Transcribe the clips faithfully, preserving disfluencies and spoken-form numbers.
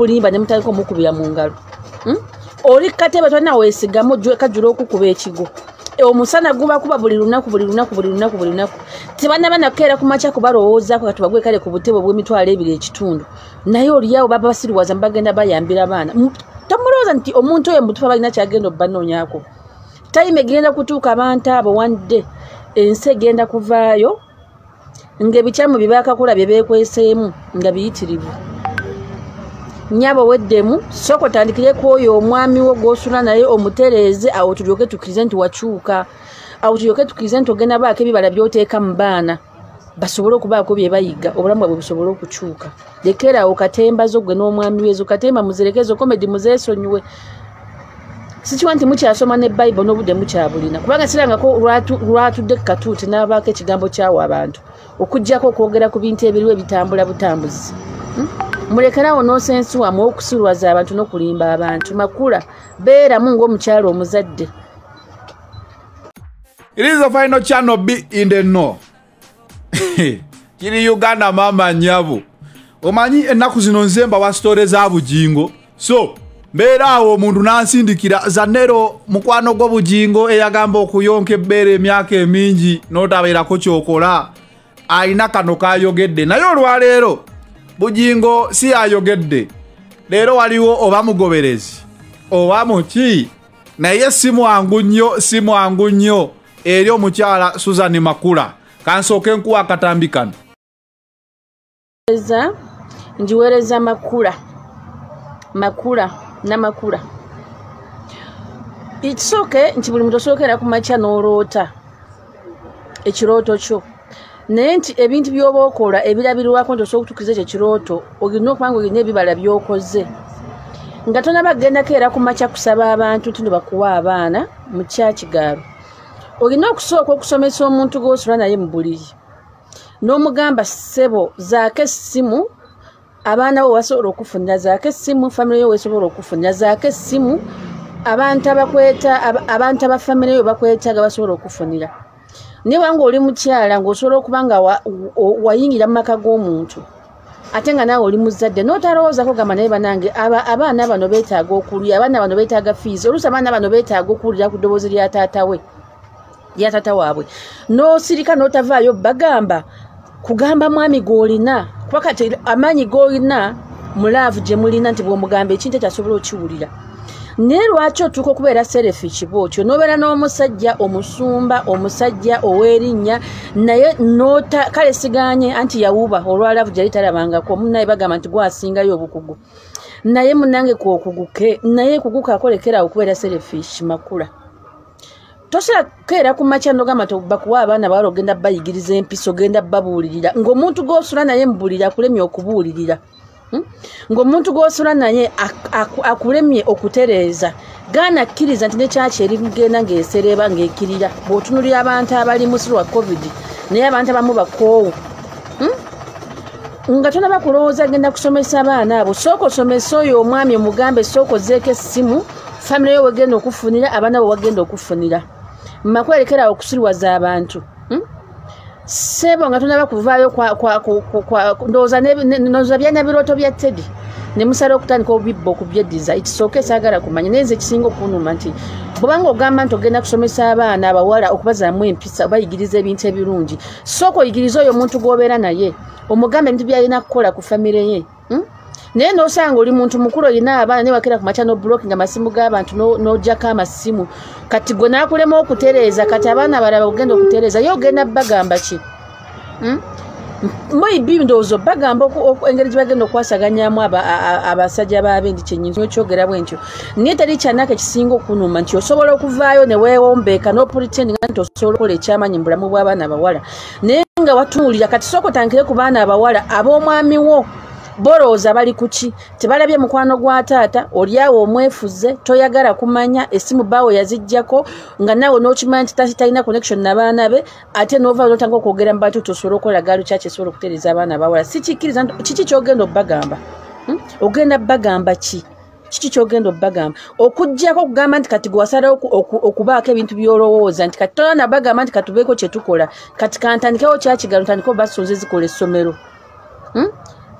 bulimba ne mutandika omukubira mu ngalo. Hmm? Oli kateba twana wesigamo kajula okukuba ekigo. E omusana guba kuba buli lunaku buli lunaku buli lunaku buli lunaku. Tibana bana kera kumacha kubalowooza ko katubagwe kale ku butebo bw'emitwalo ebiri ekitundu. Naye oli yawo baba basiriwaza mbagenda bayambira bana. Tamuloza nti omuntu oyo mutufa balina kyagenda obbanoonyako. Time egenda kutuuka abantu abo one day ensi egenda kuvaayo ng'ebikyamu bye baakakula bye beekweseemu nga biyitirivu. Nyabo weddemu soko tandikire ku oyo omwami wo gw'osula naye omutereeze awo tulyoke tukirize nti wakyuka. Awo tulyoke tukirize nti ogenda baako ebibala by'oteeka mu baana basobole okubaako bye bayiga obulamu bwabwe busobole okukyuka. Lekerawo katemba zo gwe n'omwami wezo katemba muzerekezo komedi muzeesonyiwe. Sikiwa nti mukyasoma ne Bible n'obudde mukyabulina kubanga sirangako lwatudde katuuti n'abaako ekigambo kyawo abantu okuggyako okwogera ku bintu ebiriwo ebitambula butambuzi. Hmm? Mulekerawo n'osensi wamu okusulwaza abantu n'okulimba abantu makula beeramu ng'omukyalo omuzadde. It is the final channel B in the no. Kiri Uganda mama nyabu. Omanyi ennaku zino nzemba wa story za bujingo. So mbeera awo omuntu nansindikira Zanero mukwano gwo bujingo eyagamba okuyonka ebbere emyaka emingi n'otabeerako kyokola ayina kano kayogedde naye olwaleero bujingo si ayogedde leero waliwo oba mugoberezi oba muki naye si mwangu nnyo si mwangu nnyo eri omukyala Susan Makula kansooke nkuwa akatambi kano njiweereza Makula Makula na Makula. It's okay nti buli muntu osookera ku makya n'oloota ekirooto kyo naye nti ebintu by'oba okola ebirabirwako nti osobola okutuukiriza ekyo ekirooto olina okuba nga olina ebibala by'okoze nga tonabaggendako era ku makya kusaba abantu nti bakuwa abaana mu kyakigaalo. Olina okusooka okusomesa omuntu gw'osula naye mu buliri n'omugamba ssebo zaako essimu abaana bo basobola okufunira zaako essimu famire yo weesobola okufunira zaako essimu abantu abakweta abantu aba famire yo bakwetaaga basobola okufunira. Naye wanga oli mukyala ng'osobola okuba nga wayingira mu maka g'omuntu ate nga naawe oli muzadde n'otalowoozako gamba naye banange abaana bano beetaaga okulya abaana bano beetaaga fiizi oluusi abaana bano beetaaga okuwulira ku ddoboozi lya taata we lya taata waabwe n'osirika n'otavaayo bagamba kugamba mwami gw'olina kuba kati amaanyi g'olina mulaavu gye mulina nti bw'omugamba ekintu ekyasobola okiwulira. Naye lwaki otuuka okubeera selfish bw'otyo n'obeera n'omusajja omusumba omusajja ow'erinnya naye nota kale siganye anti yawuba olwalaavu gyali talabangako munnaye bagamba nti gwasingayo obukugu naye munnange kwokuguke naye kuguka akolekera okubeera selfish Makula. Tosobola keera ku makya n'ogamba nti bakuwa abaana bawala ogenda bayigiriza empiso ogenda babuulirira ng'omuntu gw'osula naye mbulira akulemye okubuulirira. Hmm? Ng'omuntu gw'osula naye akulemye okutereeza gaana kkiriza nti nekyaki eri genda ng'esereba ng'ekirira bw'otunulira abantu abali musiru wa covid naye abantu abamu bakoowu. Hmm? Nga tonaba kulowooza genda kusomesa abaana abo sooka osomesa oyo omwami omugambe sooka ozeeko essimu famire yo wegenda okufunira abaana bo wagenda okufunira. Makwelekera okusiriwaza abantu. Hmm? Sebo nga tonaba kuvaayo kwa kwa kwa ndowooza ndowooza byana birooto bya Teddy ne musala okutandika obibbo okubyeddiza ekisooka saagala kumanya naye nze ekisinga okunuma nti bw'obanga ogamba nti ogenda kusomesa abaana abawala okubazaamu empisa bayigiriza ebintu ebirungi sooka oyigiriza oyo omuntu gw'obeera naye omugambe ebintu by'alina kukola ku famire ye. Hmm? Naye n'osanga oli muntu mukulu olina abaana ne wakera ku makya no blocking amasimu g'abantu n'ogyako amasimu kati gwe naakulema okutereeza kati abaana balaba ogenda okutereeza ye ogenda bagamba ki? Hmm? Maybe ndowooza bagamba engeri gye bagenda okwasaganyamu abasajja b'abendi kyenyinza okyogera bwentyo naye teri kyanaka ekisinga okunuma nti osobola okuvaayo ne weewombeeka n'opretendinga nti osobola okukola ekyamanyi mu bulamu bw'abaana abawala naye nga watunuulira kati sooka otandikire ku baana abawala ab'omwami wo borooza bali kuki tebalabye mukwano gwa taata oliawo omwefuze toyagala kumanya essimu baawo yazijjako nga naawe n'okimanya nti talina connection n'abaana be ate n'ova n'otanga okwogera mu bantu tosobola okukola gaalu kyaki esobola okutereeza abaana bawala sikikkiriza kiki kyogenda obbagamba. Hmm? Ogenda bagamba ki kiki kyogenda obbagamba okuggyako okugamba nti kati gwasalawo okubaako ebintu by'olowooza nti kati tolana bagamba nti katubeeko kye tukola kati kantandikewo kyakigalo ntandikewo basunze zikola essomero. Hmm?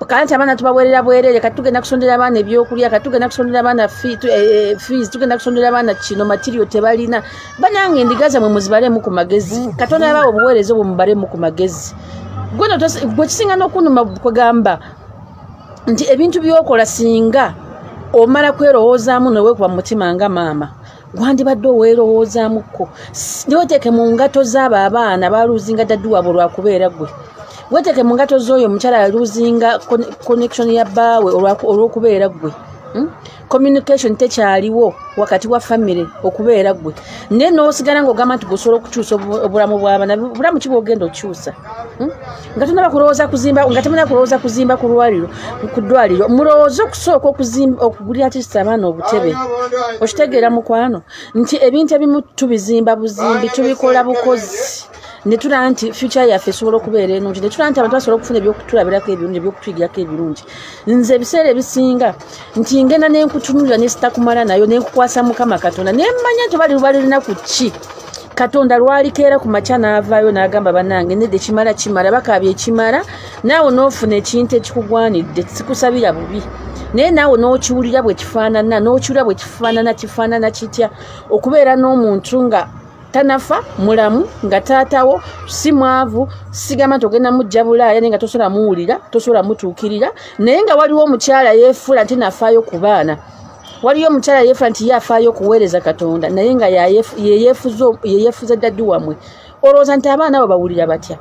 kanti abaana tubawerera bwerere kati tugenda kusondera abaana ebyokulya kati tugenda kusondera abaana fees tugenda kusondera abaana kino material tebalina banange endiga zammwe muzibalemu ku magezi katonda yabawa obuweereza obwo mubalemu ku magezi gweno gwe kisinga n'okunuma kwegamba nti ebintu byokola singa omala kwerowoozaamu neweekuba mu mutima nga maama gwandibadde oweerowoozaamuko niweteeke mu ngato z'abo abaana baluuzinga daddu waabwe olwakubeera gwe weteeke mu ngato z'oyo omukyala yaluuzinga connection ya bbaawe olw'okubeera gwe communication tekyaliwo wakati wa famire okubeera gwe naye n'osigala ng'ogamba nti gusobola okukyusa obulamu bw'abaana bulamu ki bw'ogenda okyusa nga tonaba kulowooza kuzimba nga temanya kulowooza kuzimba ku lwaliro ku ddwaliro mulowooza okusooka okuzimba okugulira tisita abaana obutebe okitegeera mukwano nti ebintu ebimu tubizimba buzimbi tubikola bukozi ne tulaba nti future yaffe esobola okubeera ennungi ne tulaba nti abantu basobola okufuna ebyokutulabirako ebirungi ebyokutuyigirako ebirungi nze ebiseera ebisinga nti ngenda nenkutunulira ne sitakumala nayo nenkukwasa mukama katonda naye mmanya nti bali lubali lunaku ki katonda lwalikeera ku makya n'avaayo n'agamba bannange nedde kimala kimala bakaabya ekimala naawe n'ofuna ekintu ekikugwanidde sikusabira bubi naye naawe n'okiwulira bwe kifaanana n'okiwulira bwe kifaanana kifaanana kitya okubeera n'omuntu nga tanafa mulamu nga taatawo si mwavu sigamba nti ogenda mujja bulaaya naye nga tosobola muwulira tosobola mutuukirira naye nga waliwo omukyala yeefuula nti nafaayo ku baana waliyo omukyala yeefuula nti ye afaayo okuweereza katonda naye nga yeyeefuza daddu wamwe olowooza nti abaana abo bawulira batya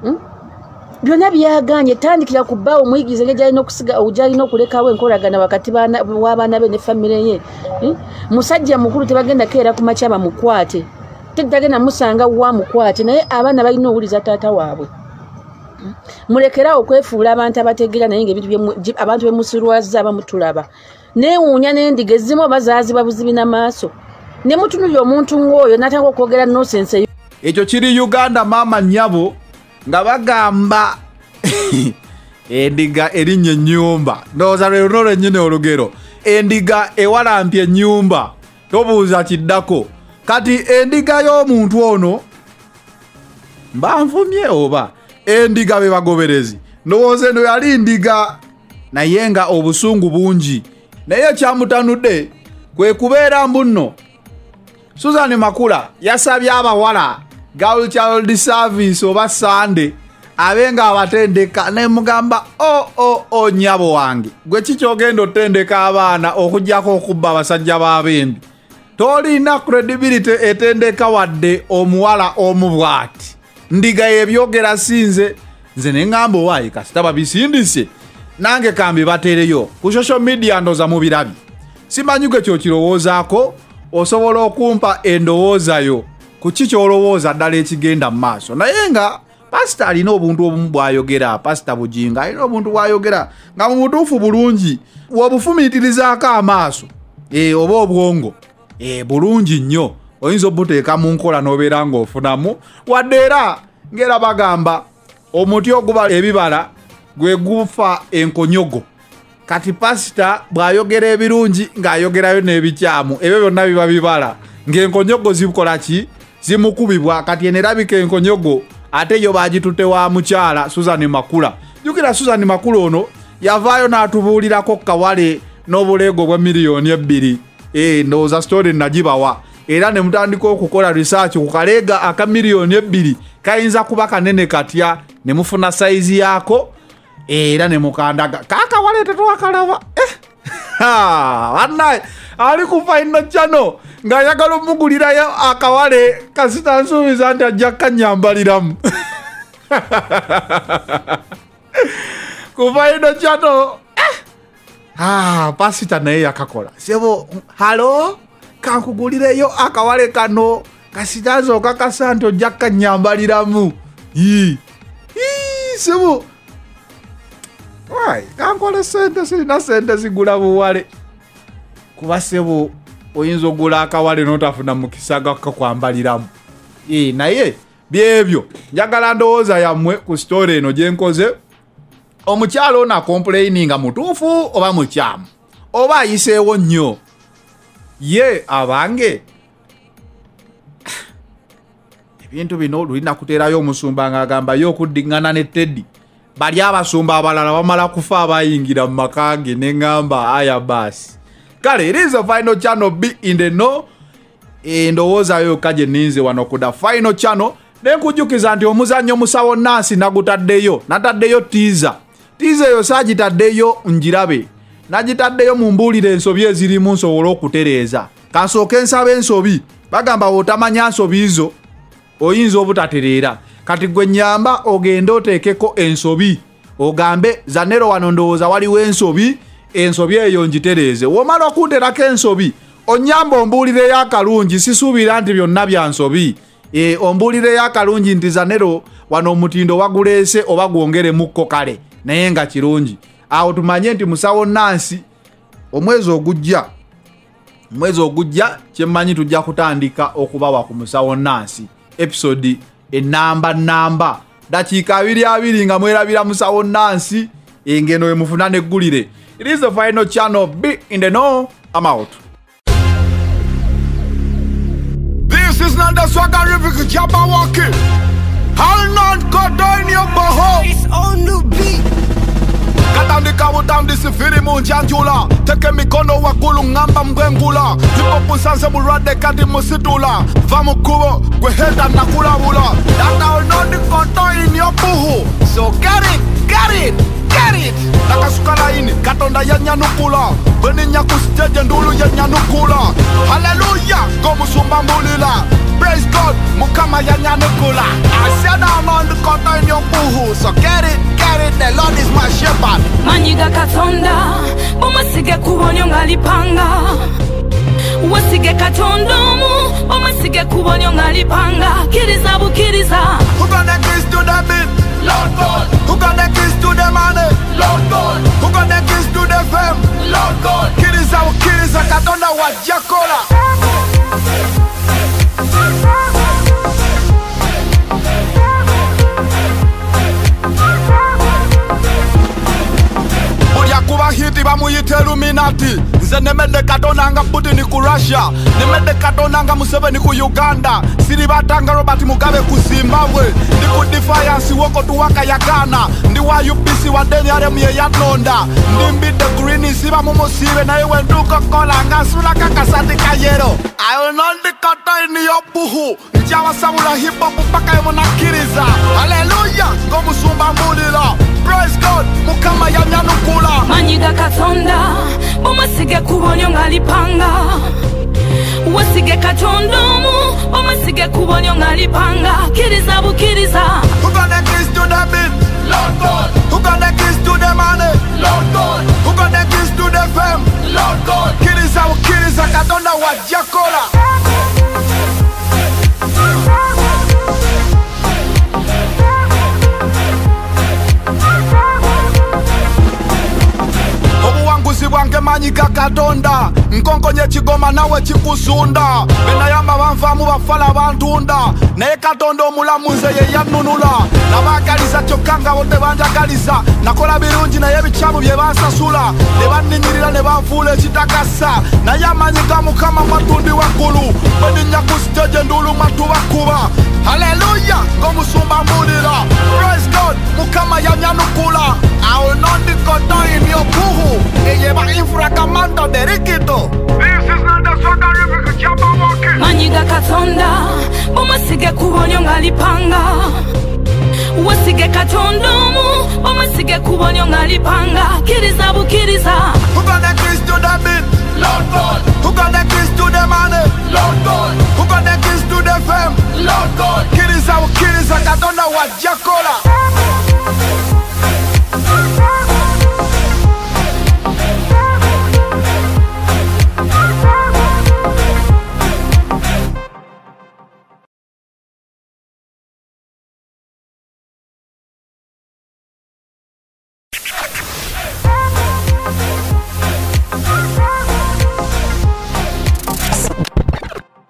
byonna byaganye tandikira ku bbaawo omuyigiriza engeri gyalina okusiga gyalina okulekawo enkolagana wakati w'abaana be ne famire ye musajja mukulu tebagenda keera ku makya bamukwate tagenda musanga wa mukwate naye abaana balina owuliza taata waabwe mulekerawo okwefuula abantu abategeera naye ngaebintu abantu bemusirwaza bamutulaba neewuunya n'endiga ezimu bazaazibwa buzibi n'amaaso ne mutunulira omuntu ng'oyo n'atanga okwogera nosense ekyo kiri Uganda maama nnyabo nga bagamba endiga erinnya ennyumba ndowooza lwe luno lwennyini olugero endiga ewalampya ennyumba tobuuza kiddako kati endiga y'omuntu ono mbanvumye oba endiga be bagoberezi ndowooza eno yali ndiga naye nga obusungu bungi naye kyamutanudde kwe kubeera mbuno Susan Makula yasabye abawala girl child service oba Sande abenga abatendeka ne mugamba o o o nyabo wange gwe kikyogenda otendeka abaana okujjako okubba abasajja b'abembi tolina credibility etendeka wadde omuwala omubwati ndiga ebyogera sinze nze neŋŋamba owaayi kasita babisindise nange kambi batereyo ku social media ndoza mubirabi simanyi gwe kyokirowoozaako osobola okumpa endowoozayo ku ki kyolowooza ddala ekigenda mu maaso naye nga pasita alina obuntu obumu bw'ayogera pasita Bujinga alina obuntu bw'ayogera nga mu butuufu bulungi wobufumiitirizaako amaaso e, oba obwongo e, bulungi nnyo oyinza obuteeka mu nkola n'obeera ng'ofunamu wadde era ngera bagamba omuti oguba ebibala gwe gufa enkonyogo kati pasita bw'ayogera ebirungi ng'ayogerayo n'ebikyamu ebyo byonna biba bibala ng'enkonyogo zikola ki zimukubibwa kati enerabika enkonyogo ate yo bagitutte wa mukyala Susan Makula jukira Susan Makula ono yavaayo n'atubuulirako kawale n'obuleego bwa miliyoni ebbiri e, ndowooza story nagibawa era ne mutandika okukola research ku kaleega aka miliyoni ebbiri kayinza kuba kanene katya ne mufuna saizi yaako era ne mukandaga kakawale tetwakalaba eh. Annaye ali ku Final Channel ng'ayagala omugulirayo akawale kasita nsuubiza nti ajja kanyambaliramu ku Final Channel eh. ah, pasita naye yakakola sebo halo kankugulireyo akawale kano kasita nzooka kasa nti ojja kanyambaliramu ii sebo wai kankole sente sirina sente zigula buwale kuba sebo oyinza ogula akawale n'otafuna mukisa gakakwambaliramu e, naye byebyo njagala ndowooza yammwe ku story eno gye nkoze omukyalo ono akomplaininga mutuufu oba mukyamu oba ayiseewo nnyo ye abange ebintu bino lulina kuteerayo omusumba ng'agamba yo okuddiŋŋana ne Teddy bali abasumba abalala bamala kufa abayingira mu makange ne ngamba aya basi kale it is a final channel B in the no endowooza yo kaje ninze wano kuda final channel nenkujukiza nti omuzannyo musawo Nancy nagutaddeyo nataddeyo teaser teaser yo sagitaddeyo njirabe nagitaddeyo mu mbuulire ensobi ezirimu nsobola okutereeza kansooke nsaba ensobi bagamba otamanya nsobi izo oyinza obutatereera kati gwe nyamba ogende oteekeko ensobi ogambe Zanero wano ndowooza waliwo ensobi ensobi eyo njitereeze womala okunterako ensobi onyamba ombuulire y'akalungi sisuubira nti byonna bya nsobi e, ombuulire y'akalungi nti Zanero wano omutindo waguleese oba gwongeremukko kale naye nga kirungi awo tumanye nti musawo Nancy omwezi ogujja omwezi ogujja kyemmanyi tujja kutandika okubawa ku musawo Nancy episode enamba namba dakiika abiri abiri nga mwerabira musawo Nancy engeno emufuna neggulire. It is the final channel B in the no. I'm out. This is not the Swagger Jabba walking. I'll not go down your boho. It's on the beat. Katandika utamdi sifiri munjanjula teke mikono wakulu ngamba mgwengula hipopu sanse burade kati musitula vamu kubo kweheta nakula wula data onodi koto in your buhu so get it, get it, get it nakasukala ini katonda ya nyanukula beni nyakusteje ndulu ya nyanukula hallelujah gomu sumbambulila praise God mukama ya nyanukula I said I'm on the koto in your buhu so get it, get it, the Lord is my shepherd. Manyiga katonda omasige kubonyo ngalipanga wasige katondomu omasige kubonyo ngalipanga kiriza bukiriza who got the keys to the beat? Lord God. Who got the keys to the money? Lord God. Who got the keys to the fame? Lord God. Kiriza bukiriza katonda wajakola kuba hiti bamuyite Illuminati nze nemede katonda nga Putin ku Russia nemede katonda nga Museveni ku Uganda siri batanga Robert Mugabe ku Zimbabwe ndi ku Defiance woko tuwaka ya Ghana ndi wa U P C wa deni are muye ya nonda ndi mbide green siba mumusibe na yewe nduko kola nga sula kakasati kayero I will not be kata ini yobuhu njawa samula hip hop paka yemo nakiriza hallelujah ngomu sumba mulila praise God mukama ya nyanukula Manyiga katonda omasige kubonyo ngalipanga wasige katondomu omasige kubonyo ngalipanga kiriza bukiriza who got the keys to the beat? Lord God. Who got the keys to the money? Lord God. Who got the keys to the fame? Lord God. Kiriza bukiriza katonda wajakola bwange manyiga katonda nkonkonye chigoma nawe chikusunda bena yamba banvamu bafala bantunda naye katonda omulamuze ye yanunula nabakaliza kyokanga bote banjakaliza nakola birungi naye bicamu bye bansasula ne banninyirira ne banfuula ekitakasa naye amanyiga mukama matundi waggulu beninya ku stage ndulu matu bakuba haleluya ngomusumba mbulira praise God mukama yanyanukula I will not be caught in your buhu lleva infracamando de riquito. This is not the Swagger Jabba walking. Manyiga katonda omasige kubonyo ngalipanga wasige katondomu omasige kubonyo ngalipanga kiriza bukiriza who got the keys to the beat? Lord God. Who got the keys to the money? Lord God. Who got the keys to the fame? Lord God. Kiriza bukiriza katonda wajakola